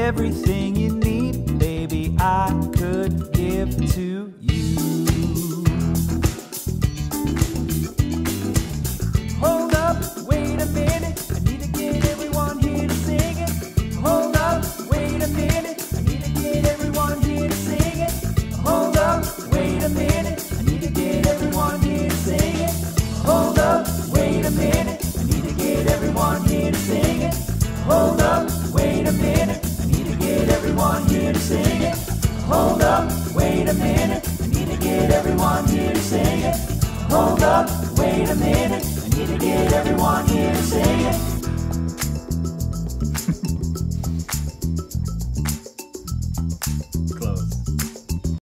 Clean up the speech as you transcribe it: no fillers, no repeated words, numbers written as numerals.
everything you need, baby, I could give to you. Hold up, wait a minute, I need to get everyone here to sing it. Hold up, wait a minute, I need to get everyone here to sing it. Hold up, wait a minute, I need to get everyone here to sing it. Hold up, wait a minute, I need to get everyone here to sing it. Hold up, wait a minute, I need to get everyone here to sing it. Hold up, wait a minute, I need to get everyone here to sing it. Hold up, wait a minute, I need to get everyone here to sing it.